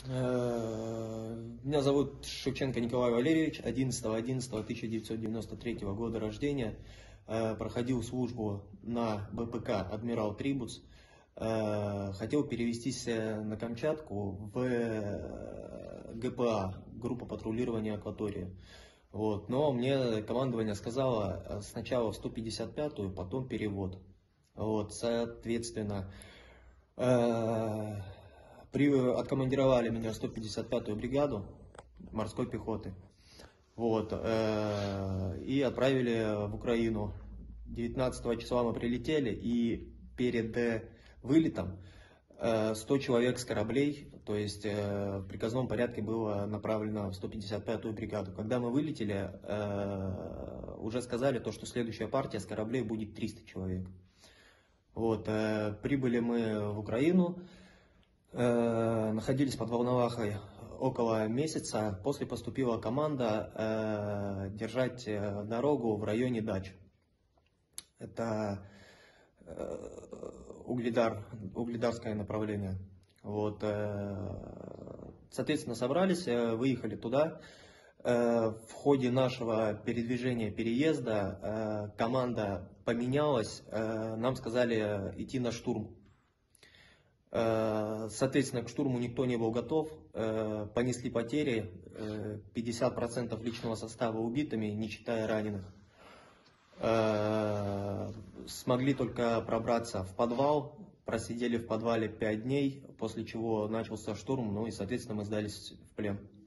Меня зовут Шевченко Николай Валерьевич, 11.11.1993 года рождения. Проходил службу на БПК «Адмирал Трибуц». Хотел перевестись на Камчатку в ГПА, группа патрулирования акватории. Вот. Но мне командование сказало сначала в 155-ю, потом перевод. Вот. Соответственно, откомандировали меня в 155-ю бригаду морской пехоты. Вот, и отправили в Украину. 19 числа мы прилетели, и перед вылетом 100 человек с кораблей, то есть в приказном порядке было направлено в 155-ю бригаду. Когда мы вылетели, уже сказали, что следующая партия с кораблей будет 300 человек. Вот, прибыли мы в Украину. Находились под Волновахой около месяца. После поступила команда держать дорогу в районе Дач. Это угледарское направление. Вот. Соответственно, собрались, выехали туда. В ходе нашего передвижения, команда поменялась. Нам сказали идти на штурм. Соответственно, к штурму никто не был готов, понесли потери, 50% личного состава убитыми, не считая раненых. Смогли только пробраться в подвал, просидели в подвале 5 дней, после чего начался штурм, ну и, соответственно, мы сдались в плен.